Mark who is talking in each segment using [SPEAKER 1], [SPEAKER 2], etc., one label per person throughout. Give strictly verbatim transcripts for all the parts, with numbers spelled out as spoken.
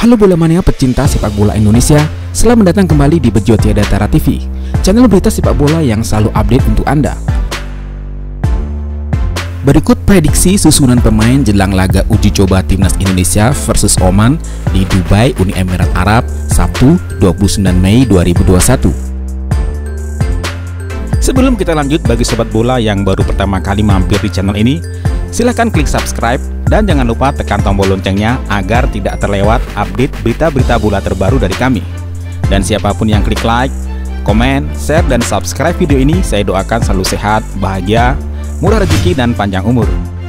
[SPEAKER 1] Halo bola mania pecinta sepak bola Indonesia, selamat datang kembali di Bejo Tiada Tara T V, channel berita sepak bola yang selalu update untuk Anda. Berikut prediksi susunan pemain jelang laga uji coba Timnas Indonesia versus Oman di Dubai, Uni Emirat Arab, Sabtu dua puluh sembilan Mei dua ribu dua puluh satu. Sebelum kita lanjut, bagi sobat bola yang baru pertama kali mampir di channel ini, silahkan klik subscribe dan jangan lupa tekan tombol loncengnya agar tidak terlewat update berita-berita bola terbaru dari kami. Dan siapapun yang klik like, komen, share, dan subscribe video ini, saya doakan selalu sehat, bahagia, murah rezeki, dan panjang umur.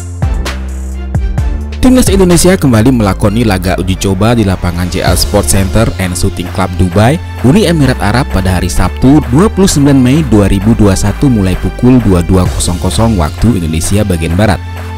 [SPEAKER 1] Timnas Indonesia kembali melakoni laga uji coba di lapangan J A Sports Center and Shooting Club Dubai, Uni Emirat Arab pada hari Sabtu dua puluh sembilan Mei dua ribu dua puluh satu mulai pukul dua puluh dua waktu Indonesia bagian Barat.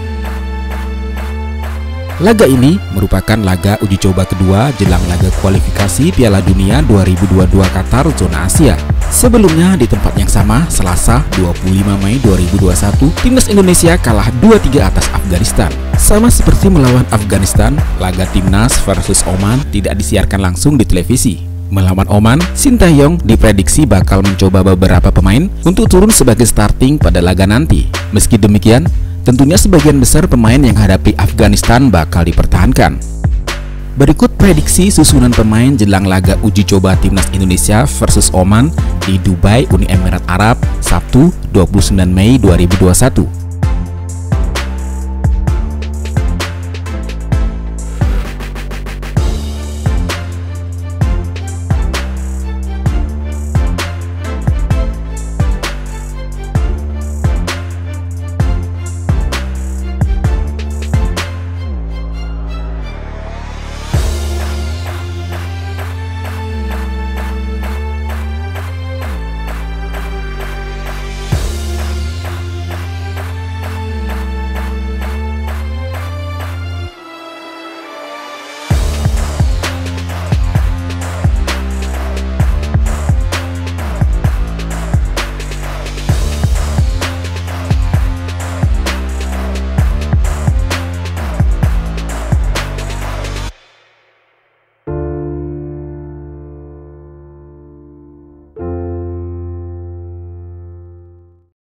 [SPEAKER 1] Laga ini merupakan laga uji coba kedua jelang laga kualifikasi Piala Dunia dua ribu dua puluh dua Qatar zona Asia. Sebelumnya di tempat yang sama, Selasa dua puluh lima Mei dua ribu dua puluh satu, Timnas Indonesia kalah dua tiga atas Afghanistan. Sama seperti melawan Afghanistan, laga Timnas versus Oman tidak disiarkan langsung di televisi. Melawan Oman, Sintayong diprediksi bakal mencoba beberapa pemain untuk turun sebagai starting pada laga nanti. Meski demikian, tentunya sebagian besar pemain yang hadapi Afghanistan bakal dipertahankan. Berikut prediksi susunan pemain jelang laga uji coba Timnas Indonesia versus Oman di Dubai, Uni Emirat Arab, Sabtu dua puluh sembilan Mei dua ribu dua puluh satu.